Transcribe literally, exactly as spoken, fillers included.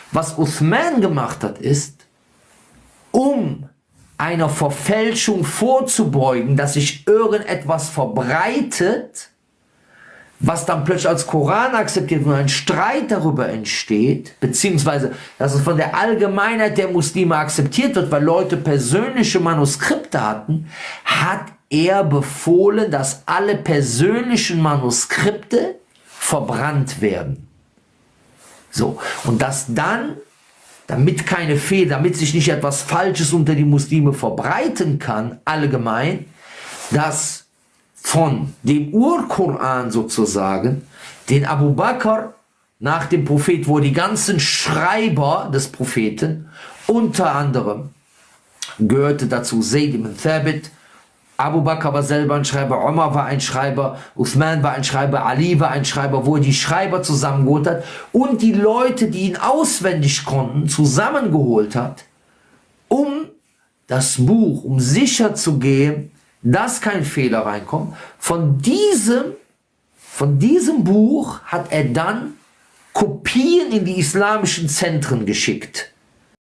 Was Uthman gemacht hat, ist, um einer Verfälschung vorzubeugen, dass sich irgendetwas verbreitet, was dann plötzlich als Koran akzeptiert und ein Streit darüber entsteht, beziehungsweise dass es von der Allgemeinheit der Muslime akzeptiert wird, weil Leute persönliche Manuskripte hatten, hat er befohlen, dass alle persönlichen Manuskripte verbrannt werden. So, und dass dann, damit keine Fehler, damit sich nicht etwas Falsches unter die Muslime verbreiten kann, allgemein, dass von dem Urkoran sozusagen, den Abu Bakr nach dem Prophet, wo die ganzen Schreiber des Propheten, unter anderem gehörte dazu Zayd ibn Thabit, Abu Bakr war selber ein Schreiber, Umar war ein Schreiber, Uthman war ein Schreiber, Ali war ein Schreiber, wo er die Schreiber zusammengeholt hat und die Leute, die ihn auswendig konnten, zusammengeholt hat, um das Buch, um sicher zu gehen, dass kein Fehler reinkommt. Von diesem, von diesem Buch hat er dann Kopien in die islamischen Zentren geschickt.